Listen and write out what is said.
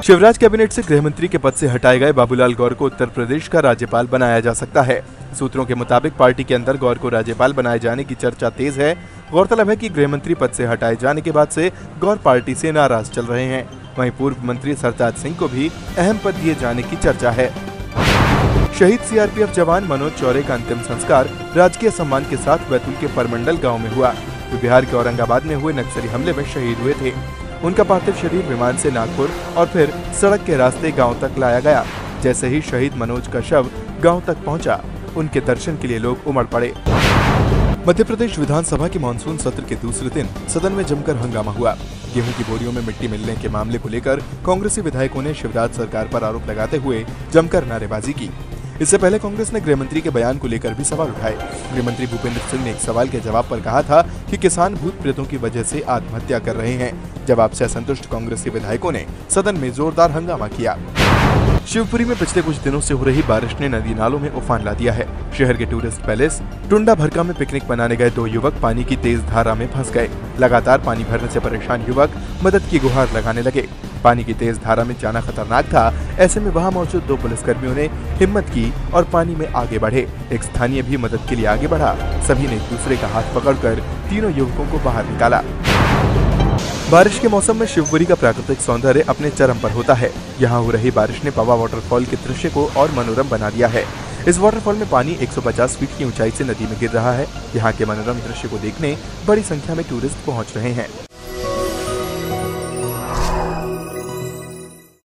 Shivraj cabinet से गृह मंत्री के पद से हटाए गए बाबूलाल गौर को उत्तर प्रदेश का राज्यपाल बनाया जा सकता है। सूत्रों के मुताबिक पार्टी के अंदर गौर को राज्यपाल बनाए जाने की चर्चा तेज है। गौरतलब है कि गृह मंत्री पद से हटाए जाने के बाद से गौर पार्टी से नाराज चल रहे हैं। वहीं पूर्व मंत्री सरताज सिंह को भी अहम पद दिए जाने की चर्चा है। शहीद सीआरपीएफ जवान मनोज चौरे का अंतिम संस्कार राजकीय सम्मान के साथ बैतूल के परमंडल गाँव में हुआ। वे बिहार के औरंगाबाद में हुए नक्सली हमले में शहीद हुए थे। उनका पार्थिव शरीर विमान से नागपुर और फिर सड़क के रास्ते गांव तक लाया गया। जैसे ही शहीद मनोज का शव गांव तक पहुंचा, उनके दर्शन के लिए लोग उमड़ पड़े। मध्य प्रदेश विधानसभा के मानसून सत्र के दूसरे दिन सदन में जमकर हंगामा हुआ। गेहूं की बोरियों में मिट्टी मिलने के मामले को लेकर कांग्रेसी विधायकों ने शिवराज सरकार पर आरोप लगाते हुए जमकर नारेबाजी की। इससे पहले कांग्रेस ने गृह मंत्री के बयान को लेकर भी सवाल उठाए। गृह मंत्री भूपेंद्र सिंह ने एक सवाल के जवाब पर कहा था कि किसान भूत प्रेतों की वजह से आत्महत्या कर रहे हैं। जवाब से असंतुष्ट कांग्रेसी विधायकों ने सदन में जोरदार हंगामा किया। शिवपुरी में पिछले कुछ दिनों से हो रही बारिश ने नदी नालों में उफान ला दिया है। शहर के टूरिस्ट पैलेस टुंडा भरका में पिकनिक मनाने गए 2 युवक पानी की तेज धारा में फंस गए। लगातार पानी भरने से परेशान युवक मदद की गुहार लगाने लगे। पानी की तेज धारा में जाना खतरनाक था। ऐसे में वहां मौजूद 2 पुलिसकर्मियों ने हिम्मत की और पानी में आगे बढ़े। एक स्थानीय भी मदद के लिए आगे बढ़ा। सभी ने एक दूसरे का हाथ पकड़कर तीनों युवकों को बाहर निकाला। बारिश के मौसम में शिवपुरी का प्राकृतिक सौंदर्य अपने चरम पर होता है। यहाँ हो रही बारिश ने पवा वाटरफॉल के दृश्य को और मनोरम बना दिया है। इस वाटरफॉल में पानी 150 फीट की ऊंचाई से नदी में गिर रहा है। यहाँ के मनोरम दृश्य को देखने बड़ी संख्या में टूरिस्ट पहुँच रहे हैं।